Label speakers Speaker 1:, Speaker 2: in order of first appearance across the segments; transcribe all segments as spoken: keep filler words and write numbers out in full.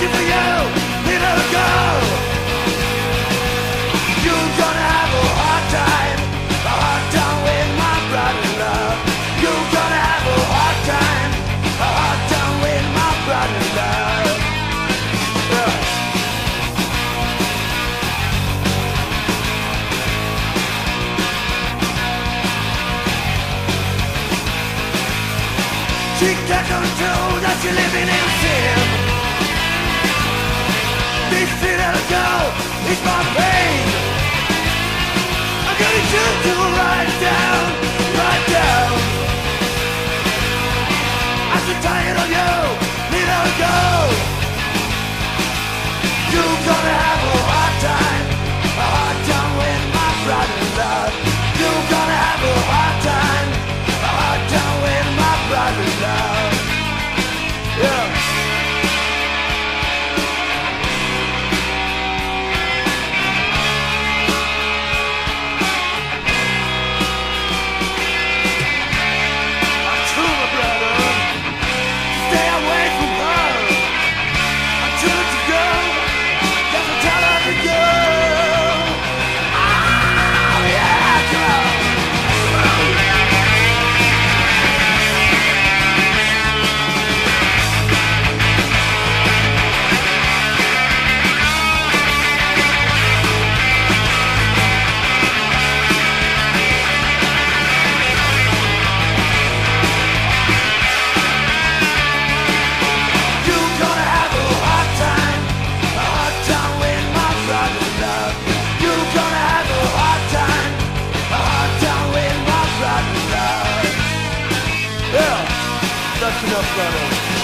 Speaker 1: waiting for you, little girl. You're gonna have a hard time, a hard time with my brother love. You're gonna have a hard time, a hard time with my brother love. Yeah. She can't control that you're living in sin. This little girl is my pain. I'm gonna choose to write down, write down. I'm so tired of you, little girl. You're gonna have a hard time, a hard time with my brother love. You're gonna have a hard time, a hard time with my brother love. Yeah. That's enough, brother.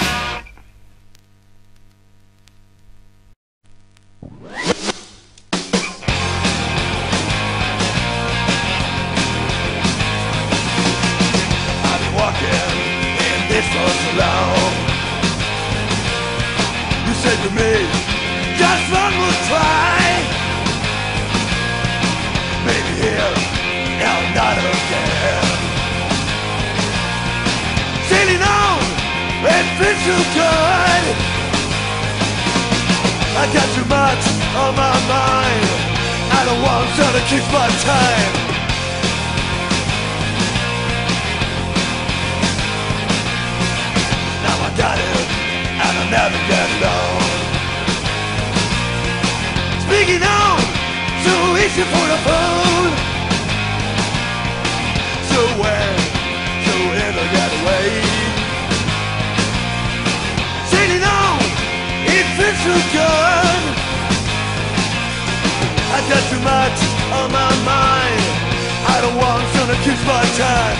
Speaker 1: I've been walking in this for so long. You said to me, just one more try. Maybe here, now not again. Sailing on, it feels so good. I got too much on my mind. I don't want to keep my time. Now I got it, and I'll never get alone. Speaking on, so easy for the phone. So when, so it'll get away. Sailing on, it feels so good. I got too much on my mind. I don't want to kiss my time.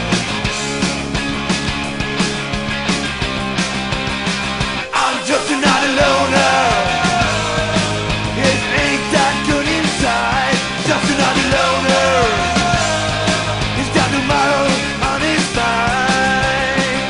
Speaker 1: I'm just another loner. It ain't that good inside. Just another loner. He's got tomorrow on his mind.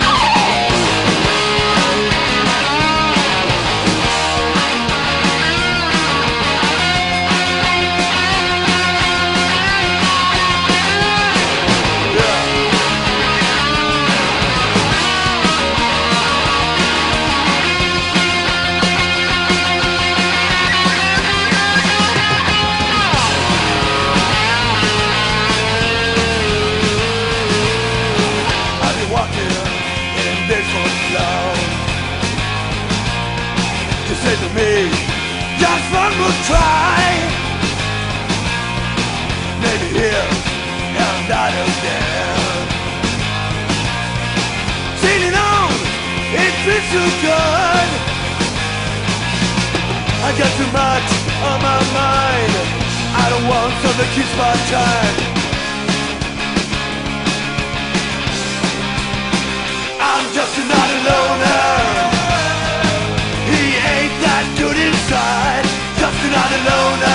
Speaker 1: Say to me, just one more try. Maybe here and not again. Sailing on, it feels so good. I got too much on my mind. I don't want to kiss my time. I'm just another loner. He ain't that good inside. Just another loner.